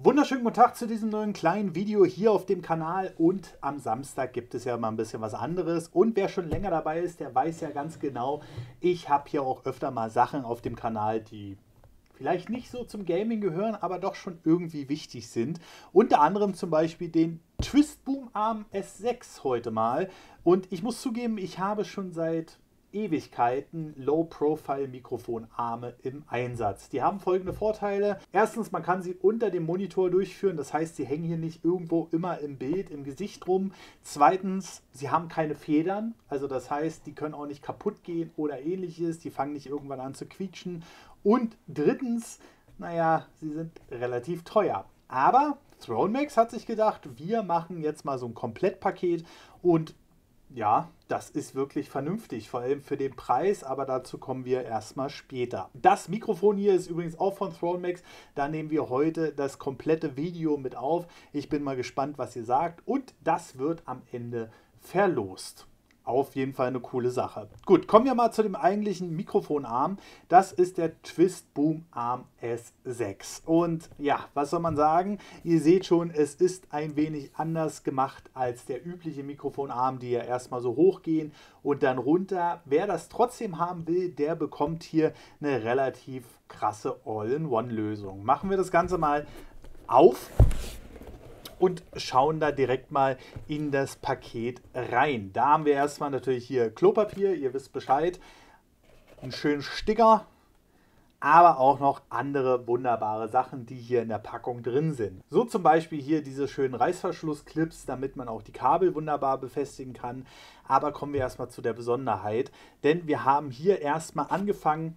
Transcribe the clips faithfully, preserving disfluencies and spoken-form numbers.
Wunderschönen guten Tag zu diesem neuen kleinen Video hier auf dem Kanal, und am Samstag gibt es ja mal ein bisschen was anderes, und wer schon länger dabei ist, der weiß ja ganz genau, ich habe hier auch öfter mal Sachen auf dem Kanal, die vielleicht nicht so zum Gaming gehören, aber doch schon irgendwie wichtig sind. Unter anderem zum Beispiel den Twistboom Arm S sechs heute mal, und ich muss zugeben, ich habe schon seit Ewigkeiten Low-Profile-Mikrofonarme im Einsatz. Die haben folgende Vorteile. Erstens, man kann sie unter dem Monitor durchführen, das heißt, sie hängen hier nicht irgendwo immer im Bild, im Gesicht rum. Zweitens, sie haben keine Federn, also das heißt, die können auch nicht kaputt gehen oder ähnliches, die fangen nicht irgendwann an zu quietschen. Und drittens, naja, sie sind relativ teuer. Aber ThroneMax hat sich gedacht, wir machen jetzt mal so ein Komplettpaket, und ja, das ist wirklich vernünftig, vor allem für den Preis, aber dazu kommen wir erstmal später. Das Mikrofon hier ist übrigens auch von ThroneMax, da nehmen wir heute das komplette Video mit auf. Ich bin mal gespannt, was ihr sagt, und das wird am Ende verlost. Auf jeden Fall eine coole Sache. Gut, kommen wir mal zu dem eigentlichen Mikrofonarm. Das ist der Twistboom Arm S sechs. Und ja, was soll man sagen? Ihr seht schon, es ist ein wenig anders gemacht als der übliche Mikrofonarm, die ja erstmal so hoch gehen und dann runter. Wer das trotzdem haben will, der bekommt hier eine relativ krasse All-in-One-Lösung. Machen wir das Ganze mal auf und schauen da direkt mal in das Paket rein. Da haben wir erstmal natürlich hier Klopapier, ihr wisst Bescheid, einen schönen Sticker, aber auch noch andere wunderbare Sachen, die hier in der Packung drin sind. So zum Beispiel hier diese schönen Reißverschlussclips, damit man auch die Kabel wunderbar befestigen kann. Aber kommen wir erstmal zu der Besonderheit, denn wir haben hier erstmal angefangen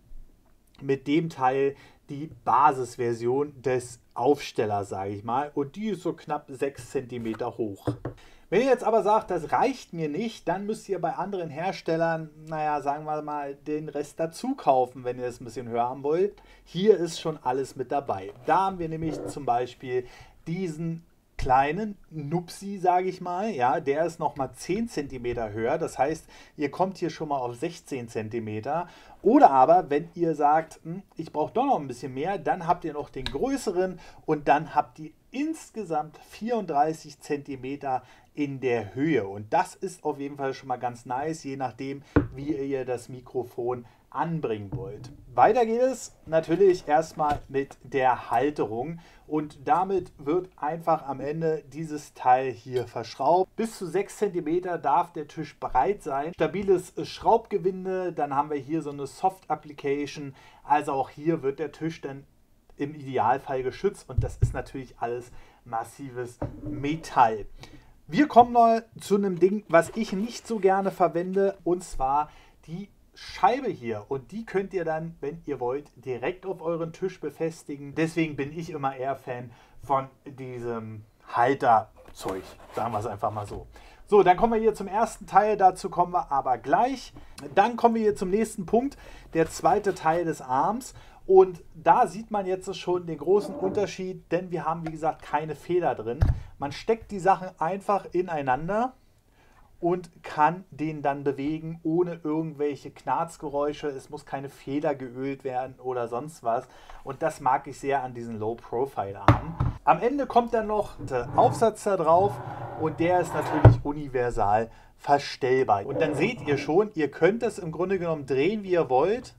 mit dem Teil, die Basisversion des Aufstellers, sage ich mal, und die ist so knapp sechs Zentimeter hoch. Wenn ihr jetzt aber sagt, das reicht mir nicht, dann müsst ihr bei anderen Herstellern, naja, sagen wir mal, den Rest dazu kaufen, wenn ihr es ein bisschen höher haben wollt. Hier ist schon alles mit dabei. Da haben wir nämlich zum Beispiel diesen kleinen Nupsi, sage ich mal, ja, der ist nochmal zehn Zentimeter höher, das heißt, ihr kommt hier schon mal auf sechzehn Zentimeter. Oder aber, wenn ihr sagt, ich brauche doch noch ein bisschen mehr, dann habt ihr noch den größeren, und dann habt ihr insgesamt vierunddreißig Zentimeter in der Höhe, und das ist auf jeden Fall schon mal ganz nice, je nachdem, wie ihr das Mikrofon anbringen wollt. Weiter geht es natürlich erstmal mit der Halterung, und damit wird einfach am Ende dieses Teil hier verschraubt. Bis zu sechs Zentimeter darf der Tisch breit sein. Stabiles Schraubgewinde, dann haben wir hier so eine Soft Application, also auch hier wird der Tisch dann im Idealfall geschützt, und das ist natürlich alles massives Metall. Wir kommen mal zu einem Ding, was ich nicht so gerne verwende, und zwar die Scheibe hier, und die könnt ihr dann, wenn ihr wollt, direkt auf euren Tisch befestigen. Deswegen bin ich immer eher Fan von diesem Halterzeug, sagen wir es einfach mal so. So, dann kommen wir hier zum ersten Teil, dazu kommen wir aber gleich. Dann kommen wir hier zum nächsten Punkt, der zweite Teil des Arms. Und da sieht man jetzt schon den großen Unterschied, denn wir haben, wie gesagt, keine Feder drin. Man steckt die Sachen einfach ineinander und kann den dann bewegen ohne irgendwelche Knarzgeräusche. Es muss keine Feder geölt werden oder sonst was. Und das mag ich sehr an diesen Low-Profile-Armen. Am Ende kommt dann noch der Aufsatz da drauf, und der ist natürlich universal verstellbar. Und dann seht ihr schon, ihr könnt es im Grunde genommen drehen, wie ihr wollt,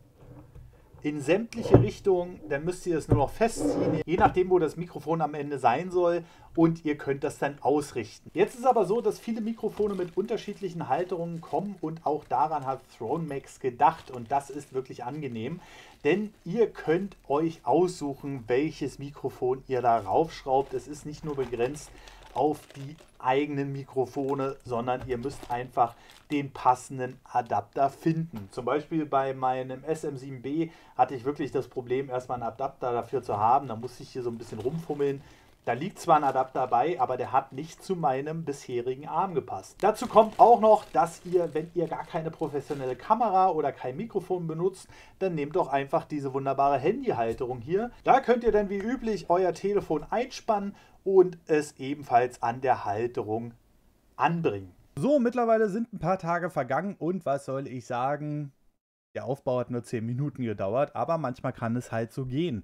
in sämtliche Richtungen. Dann müsst ihr es nur noch festziehen, je nachdem, wo das Mikrofon am Ende sein soll, und ihr könnt das dann ausrichten. Jetzt ist es aber so, dass viele Mikrofone mit unterschiedlichen Halterungen kommen, und auch daran hat ThroneMax gedacht, und das ist wirklich angenehm, denn ihr könnt euch aussuchen, welches Mikrofon ihr da raufschraubt. Es ist nicht nur begrenzt auf die eigenen Mikrofone, sondern ihr müsst einfach den passenden Adapter finden. Zum Beispiel bei meinem S M sieben B hatte ich wirklich das Problem, erstmal einen Adapter dafür zu haben. Da musste ich hier so ein bisschen rumfummeln. Da liegt zwar ein Adapter bei, aber der hat nicht zu meinem bisherigen Arm gepasst. Dazu kommt auch noch, dass ihr, wenn ihr gar keine professionelle Kamera oder kein Mikrofon benutzt, dann nehmt doch einfach diese wunderbare Handyhalterung hier. Da könnt ihr dann wie üblich euer Telefon einspannen und es ebenfalls an der Halterung anbringen. So, mittlerweile sind ein paar Tage vergangen, und was soll ich sagen? Der Aufbau hat nur zehn Minuten gedauert, aber manchmal kann es halt so gehen.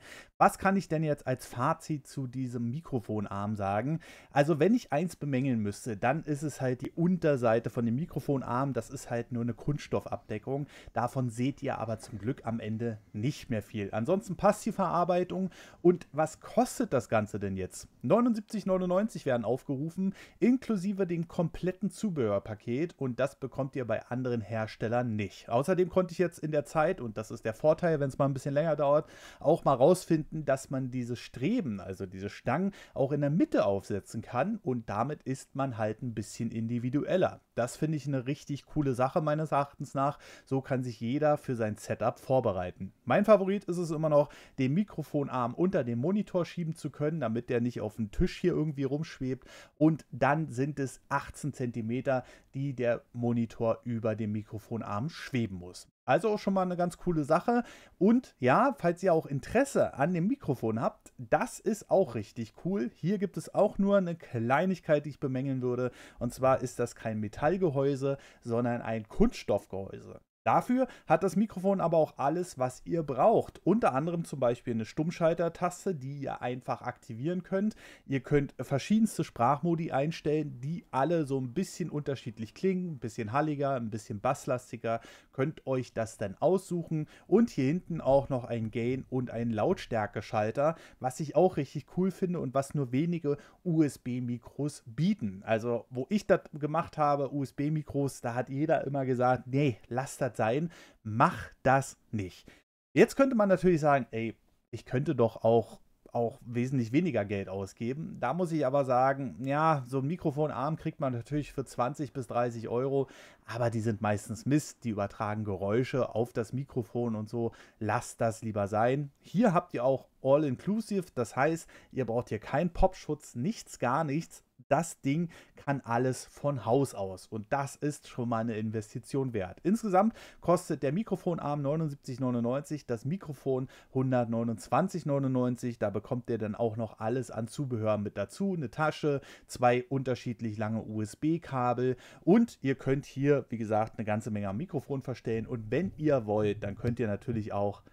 Was kann ich denn jetzt als Fazit zu diesem Mikrofonarm sagen? Also wenn ich eins bemängeln müsste, dann ist es halt die Unterseite von dem Mikrofonarm. Das ist halt nur eine Kunststoffabdeckung. Davon seht ihr aber zum Glück am Ende nicht mehr viel. Ansonsten passt die Verarbeitung. Und was kostet das Ganze denn jetzt? neunundsiebzig neunundneunzig werden aufgerufen, inklusive dem kompletten Zubehörpaket. Und das bekommt ihr bei anderen Herstellern nicht. Außerdem konnte ich jetzt in der Zeit, und das ist der Vorteil, wenn es mal ein bisschen länger dauert, auch mal rausfinden, dass man diese Streben, also diese Stangen, auch in der Mitte aufsetzen kann und damit ist man halt ein bisschen individueller. Das finde ich eine richtig coole Sache meines Erachtens nach. So kann sich jeder für sein Setup vorbereiten. Mein Favorit ist es immer noch, den Mikrofonarm unter den Monitor schieben zu können, damit der nicht auf dem Tisch hier irgendwie rumschwebt. Und dann sind es achtzehn Zentimeter, die der Monitor über dem Mikrofonarm schweben muss. Also auch schon mal eine ganz coole Sache. Und ja, falls ihr auch Interesse an dem Mikrofon habt, das ist auch richtig cool. Hier gibt es auch nur eine Kleinigkeit, die ich bemängeln würde. Und zwar ist das kein Metallgehäuse, sondern ein Kunststoffgehäuse. Dafür hat das Mikrofon aber auch alles, was ihr braucht. Unter anderem zum Beispiel eine Stummschalter-Taste, die ihr einfach aktivieren könnt. Ihr könnt verschiedenste Sprachmodi einstellen, die alle so ein bisschen unterschiedlich klingen. Ein bisschen halliger, ein bisschen basslastiger. Könnt euch das dann aussuchen. Und hier hinten auch noch ein Gain- und ein Lautstärkeschalter, was ich auch richtig cool finde und was nur wenige U S B-Mikros bieten. Also, wo ich das gemacht habe, U S B-Mikros, da hat jeder immer gesagt, nee, lasst das sein, mach das nicht. Jetzt könnte man natürlich sagen, ey, ich könnte doch auch, auch wesentlich weniger Geld ausgeben. Da muss ich aber sagen, ja, so ein Mikrofonarm kriegt man natürlich für zwanzig bis dreißig Euro, aber die sind meistens Mist, die übertragen Geräusche auf das Mikrofon und so. Lasst das lieber sein. Hier habt ihr auch All-Inclusive, das heißt, ihr braucht hier keinen Popschutz, nichts, gar nichts. Das Ding kann alles von Haus aus und das ist schon mal eine Investition wert. Insgesamt kostet der Mikrofonarm neunundsiebzig neunundneunzig, das Mikrofon hundertneunundzwanzig neunundneunzig. Da bekommt ihr dann auch noch alles an Zubehör mit dazu. Eine Tasche, zwei unterschiedlich lange U S B-Kabel und ihr könnt hier, wie gesagt, eine ganze Menge am Mikrofon verstellen. Und wenn ihr wollt, dann könnt ihr natürlich auch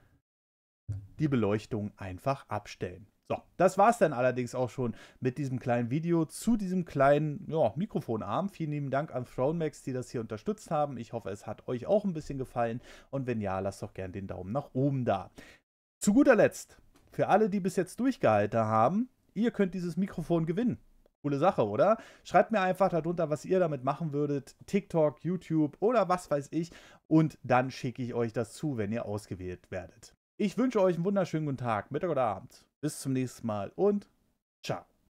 die Beleuchtung einfach abstellen. So, das war es dann allerdings auch schon mit diesem kleinen Video zu diesem kleinen ja, Mikrofonarm. Vielen lieben Dank an ThroneMax, die das hier unterstützt haben. Ich hoffe, es hat euch auch ein bisschen gefallen. Und wenn ja, lasst doch gerne den Daumen nach oben da. Zu guter Letzt, für alle, die bis jetzt durchgehalten haben, ihr könnt dieses Mikrofon gewinnen. Coole Sache, oder? Schreibt mir einfach darunter, was ihr damit machen würdet. TikTok, YouTube oder was weiß ich. Und dann schicke ich euch das zu, wenn ihr ausgewählt werdet. Ich wünsche euch einen wunderschönen guten Tag, Mittag oder Abend. Bis zum nächsten Mal und ciao.